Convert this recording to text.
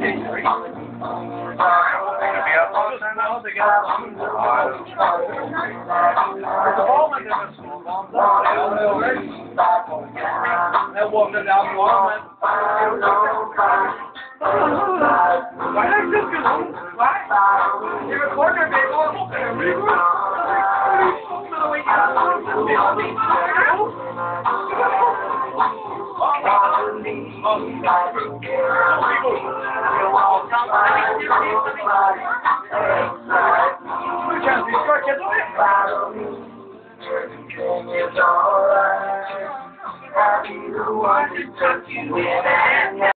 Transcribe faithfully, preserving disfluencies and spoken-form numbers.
They're walking down the wall, man. Why not just go home? Why? You're a corner, baby. Oh, really good. It's alright. I'll be the one to tuck you in and